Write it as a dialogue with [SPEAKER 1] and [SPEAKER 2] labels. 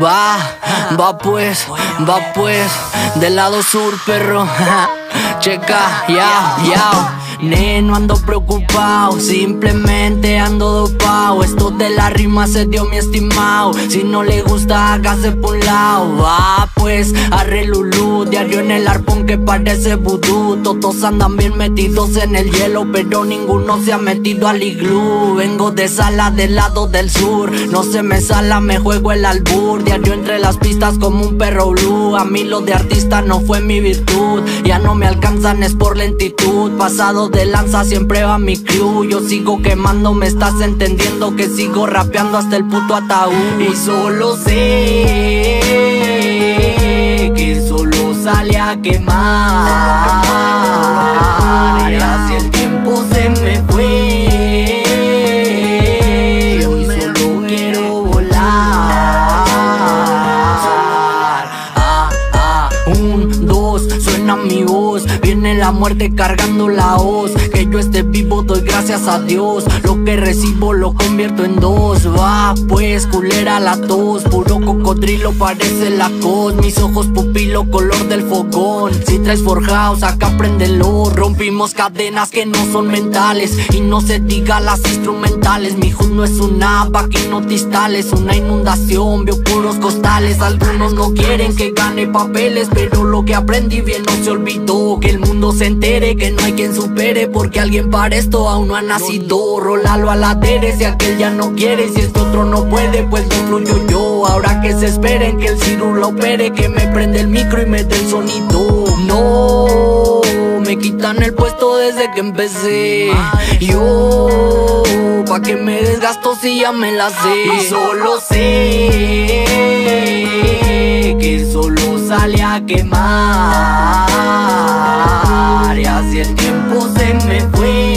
[SPEAKER 1] Va pues, del lado sur, perro. Checa, ya. No ando preocupado, simplemente ando dopado. Esto de la rima se dio mi estimado. Si no le gusta, hágase por un lado. Va pues, arre Lulú, diario en el arpón que parece vudú. Todos andan bien metidos en el hielo, pero ninguno se ha metido al iglú. Vengo de Sala del lado del sur, no se me sala, me juego el albur. Diario entre las pistas como un perro blue. A mí lo de artista no fue mi virtud, ya no me alcanzan, es por lentitud. Pasado de lanza siempre va mi crew. Yo sigo quemando, me estás entendiendo que sigo rapeando hasta el puto ataúd. Y solo sé que solo sale a quemar. Y así el tiempo se me fue, y solo quiero volar. 1, 2, suena mi voz, viene la muerte cargando la hoz. Que yo esté vivo doy gracias a Dios, lo que recibo lo convierto en 2. Va pues, culera la tos, puro cocodrilo parece la cos. Mis ojos pupilo color del fogón, si traes forjados acá préndelo. Rompimos cadenas que no son mentales, y no se diga las instrumentales. Mi hood no es una aquí no tistales, una inundación, veo puros costales. Algunos no quieren que gane papeles, pero lo que aprendí bien no se olvidó. Que el mundo se entere, que no hay quien supere, porque alguien para esto aún no ha nacido. Rólalo a la tere, si aquel ya no quiere, si este otro no puede, pues no fluyo yo. Ahora que se esperen que el Ciru lo opere, que me prende el micro y me dé el sonido. No, me quitan el puesto desde que empecé. Yo, pa' que me desgasto si ya me la sé. Y solo sé que solo sale a quemar. Y así el tiempo se me fue,